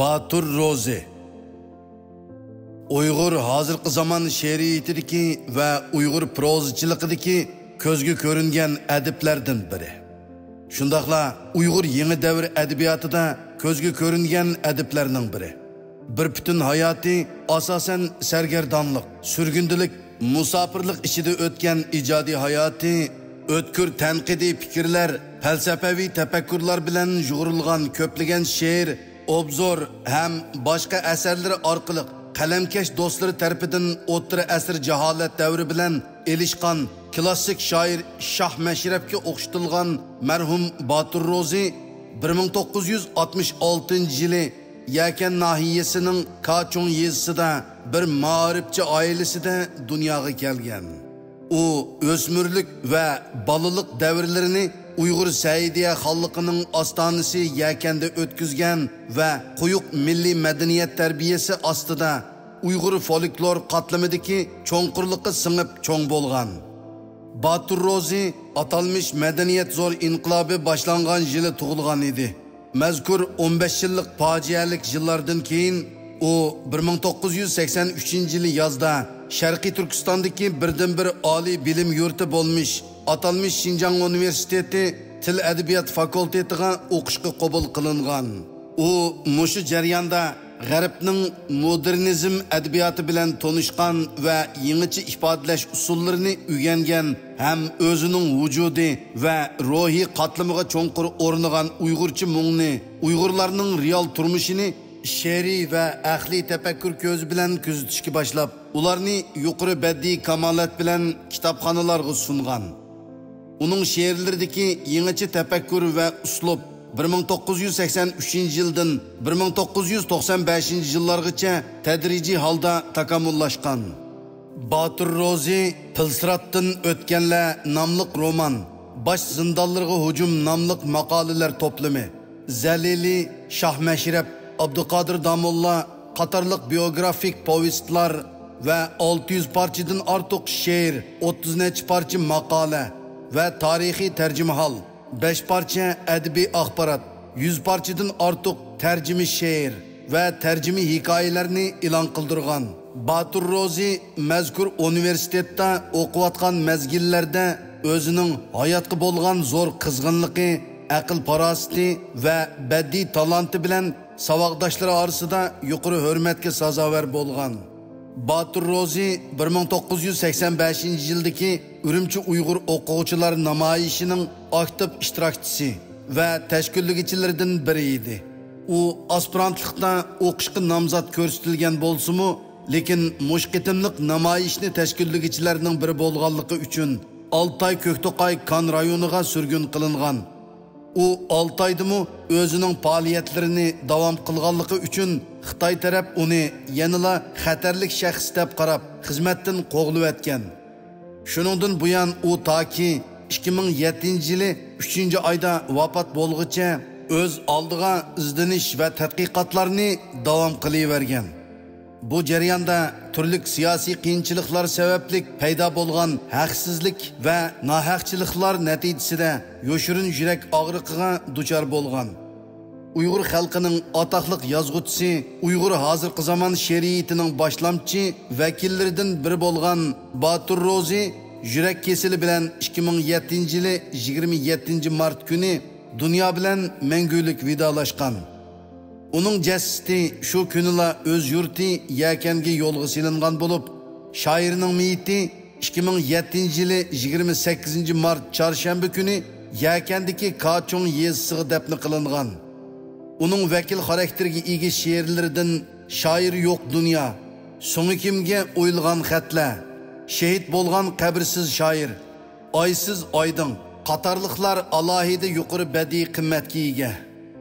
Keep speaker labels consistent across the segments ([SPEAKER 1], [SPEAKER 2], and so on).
[SPEAKER 1] Batur Rozi Uyg'ur hozirgi zamon she'riyatidagi va Uyg'ur prozachiligidagi ko'zga ko'ringan adiblardan biri. Shundaqla Uyg'ur yangi davr adabiyotida ko'zga ko'ringan adiblarning biri. Bir butun hayoti asosan sargardonlik, surgundilik, musofirlik ichida o'tgan ijodiy hayoti, o'tkir tanqidiy fikrlar, falsafaviy tafakkurlar bilan yo'g'rilgan ko'plagan she'r, obzor ham boshqa asarlari orqali qalamkash do'stlari tarafidan o'ttira asr jaholat davri bilan elishgan klassik shoir Shoh Mashrabga o'xshatilgan marhum Batur Rozi 1966-yili Yakan nahiyasining Kachon yezisida bir ma'rifchi oilasida dunyoga kelgan. U o'smirlik va balaliq davrlarini Uyg'ur Saidiya xalqining ostonasi Yakanda o'tkazgan va quyuq milliy madaniyat tarbiyasi ostida Uyg'ur folklor qatlamidagi cho'nqurlikqa singib cho'ng bo'lgan. Batur Rozi atalmış madaniyat zo'r inqilobi boshlangan yili tug'ilgan edi. Mazkur 15 yillik fojialik yillardan keyin u 1983-yili yozda Sharqiy Turkistondagi birdan-bir oliy bilim yurti bo'lmish atalmış Şinjan Universiteti Til Adabiyot fakultetiga o'qishga qabul qilingan. U mushu jarayonda G'arbning modernizm adabiyoti bilan tanishgan va yangicha ifodalash usullarini o'rgangan ham o'zining vujudi va ruhiy qatlamiga cho'nqur o'rnagan Uyg'urcha mungni, Uyg'urlarning real turmushini she'riy va aqliy tafakkur ko'zi bilan kuzatishga boshlab, ularni yuqori badiiy kamolat bilan kitobxonalarga sungan. Uning she'rlaridagi yangicha tafakkur va uslub 1983-yildan 1995-yillargacha tadrijiy holda takomillashgan. Batur Rozi Pilsiratdan o'tganlar nomli roman, Bosh zindonlarga hujum nomli maqolalar to'plami, Zalili, Shoh Mashrab, Abduqodir Damulla qatorliq biografik povestlar va 600 parchadan ortiq she'r, 30 necha parcha maqola va tarixiy tarjimahol, 5 parcha adabiy axborot, 100 parchadan ortiq tarjima she'r va tarjima hikoyalarni e'lon qildirgan. Batur Rozi mazkur universitetda o'qiyotgan mezgillarda o'zining hayotga bo'lgan zo'r qizg'inligi, aql farosati va badiiy talanti bilan savodoshlari orasida yuqori hurmatga sazovor bo'lgan. Batur Rozi 1985-yildagi Urumchi Uyg'ur o'quvchilar namoyishining aktiv ishtirokchisi va tashkilotchilaridan biri edi. U aspirantlikda o'qishga nomzod ko'rsatilgan bo'lsa-mu, lekin mushqitimliq namoyishni tashkilotchilarining biri bo'lganligi uchun Altay Ko'kto'qay Kan rayoniga surgun qilingan. U 6 oydimi o'zining faoliyatlarini davom qilganligi uchun Xitoy taraf uni yanada xatarlik shaxs deb qarab xizmatdan qo'g'ilib o'tgan. Shuningdan buyon u toki 2007-yili 3-oyda vafot bo'lguncha o'z oldiga izdanish va tadqiqotlarni davom qilavergan. Bu jarayonda turli siyosiy qiyinchiliklar sababli paydo bo'lgan haqsizlik va nohaqchiliklar natijasida yoshirin yurak og'riqiga duchor bo'lgan. Uyg'ur xalqining atoqliq yozuvchisi, Uyg'ur hozirgi zamon she'riyatining boshlamchi vakillaridan biri bo'lgan Batur Rozi yurak kesili bilan 2007-yili 27-mart kuni dunyo bilan mangulik vidolashgan. Uning jasadi shu kunila o'z yurti Yakanga yo'lga silingan bo'lib, shoirning meyiti 2007-yili 28-mart chorshanba kuni Yakandagi Kachon yezisiga dafn qilingan. Uning vakil xarakteriga ega she'rlaridan Shoir yo'q dunyo, so'ngi kimga o'yilgan xatlar, Shahid bo'lgan qabrsiz shoir, Oysiz oydin qatorliqlar alohida yuqori badiiy qimmatga ega.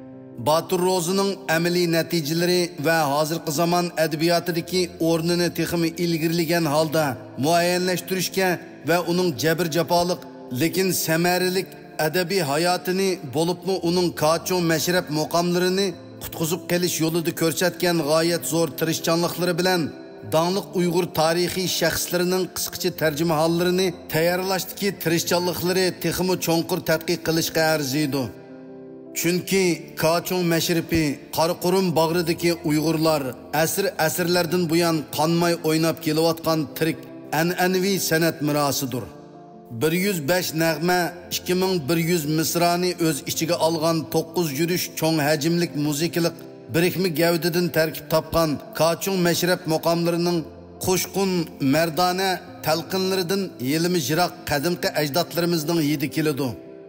[SPEAKER 1] Batur Rozining amaliy natijalari va hozirgi zamon adabiyotidagi o'rnini texmi ilgirlagan holda muayyanlashtirishga va uning jabr jafoliq lekin samaralik adabiy hayotini bo'libmi uning Kachon Mashrab muqomlarini qutqizib qelish yo'lida ko'rsatgan g'oyat zo'r tirishchanliklari bilan dаңlıq Uyghur tarixiy shaxslarining qisqacha tarjimahollarini tayyorlashdagi tirishchanliklari texmi cho'nqur tadqiq qilishga arziydi. Chunki Kachung Mashripi Qaraqo'rum bag'ridagi Uyg'urlar asrlardan buyon qonmay o'ynab kelayotgan tirik an'anaviy san'at mirosidir. 105 nag'ma, 2100 misrani o'z ichiga olgan 9 yurish cho'ng hajmlik muzikalik birikma gavdidan tarkib topgan Kachung Mashrab muqomlarining qo'shqun mardona talqinlaridan yilmi jiroq qadimgi ajdodlarimizning hidi keladi.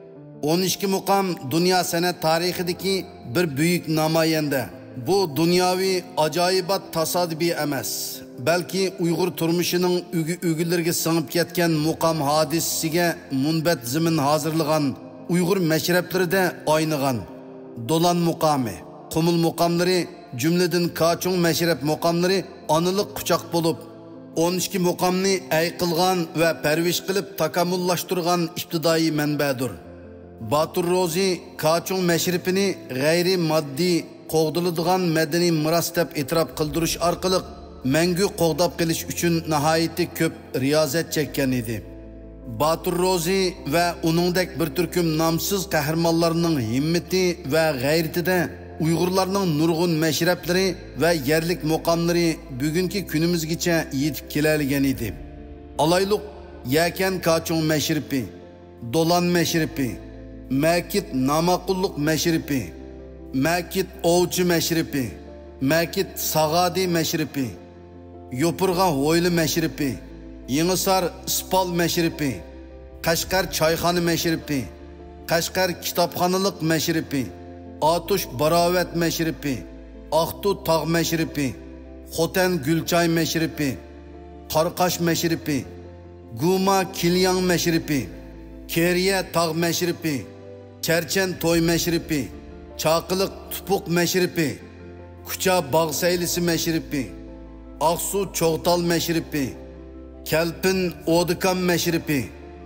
[SPEAKER 1] 12 muqam dünya san'at tarixidagi bir büyük namoyanda. Bu dunyoviy ajoyibat tasodifiy emas, balki Uyg'ur turmushining ugilarga singib ketgan muqam hodisasiga munbat zimin hozirlagan Uyg'ur mashrablarida oynagan. Dolan muqami, Qumul muqamlari, jumladan Kachung Mashrab muqamlari oniliq quchoq bo'lib, 12 muqamni ayqilgan va parvish qilib takamullashtirgan ibtidoiy manbadir. Batur Rozi Kachung Mashrabini g'ayri moddiy qo'g'diladigan madaniy miros deb e'tirof qildirish orqali mangu qo'g'dab qilish uchun nihoyatda ko'p riyozat chekkan edi. Batur Rozi va uningdek bir turkum nomsiz qahramonlarning himmati va g'ayrətida Uyg'urlarning nurg'un mashrablari va yerlik muqomlari bugungi kunimizgacha yetib keladigan edi. Alayliq Yakan Kachung Mashrabi, Dolan Mashrabi, Makit Namaqulluq Mashrabi, Makit Ovchi Mashrabi, Makit Sag'adi Mashrabi, Yopurg'a Hoyli Mashrabi, Yangisar Ispal Mashrabi, Qashqar Choyxona Mashrabi, Qashqar Kitobxonalik Mashrabi, Atush Barovat Mashrabi, Aqtu Tog' Mashrabi, Xotan Gulchoy Mashrabi, Qarqash Mashrabi, Guma Kilyang Mashrabi, Keriya Tog' Mashrabi, Charchan To'y Mashrabi, Chaqiliq Tupuq Mashrabi, Kucha Bog' saylisi Mashrabi, Aqsu Cho'g'tal Mashrabi, Kalpin Odikam Mashrabi,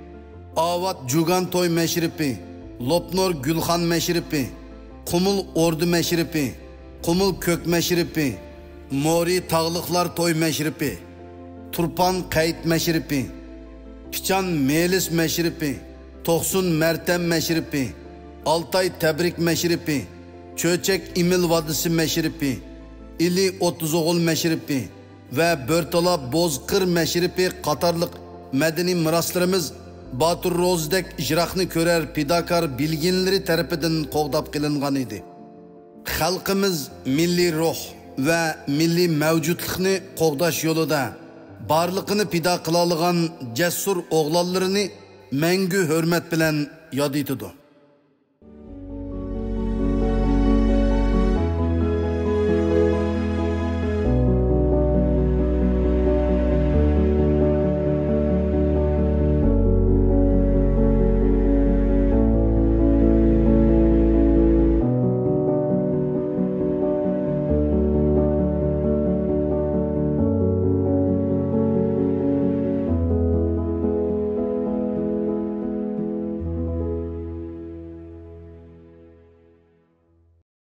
[SPEAKER 1] Avat Jugan To'y Mashrabi, Lopnor Gulxan Mashrabi, Qumul Ordu Mashrabi, Qumul Ko'k Mashrabi, Mori Tog'liqlar To'y Mashrabi, Turpan Qayt Mashrabi, Pichan Melis Mashrabi, To'qsun Martam Mashrabi, Altay Tabrik Mashrabi, Cho'chak Imil Vadisi Mashrabi, Ili O'ttizo'g'il Mashrabi va Bo'rtala Bozqir Mashrabi qatorliq madaniy miroslarimiz Batur Rozdek ijroqni ko'rar pidakar bilginlari tarafidan qo'g'dab qilingan edi. Xalqimiz milliy ruh va milliy mavjudlikni qo'g'dash yo'lida barliqini pido qila olgan jasur o'g'lonlarini mangu hurmat bilan yod etadi.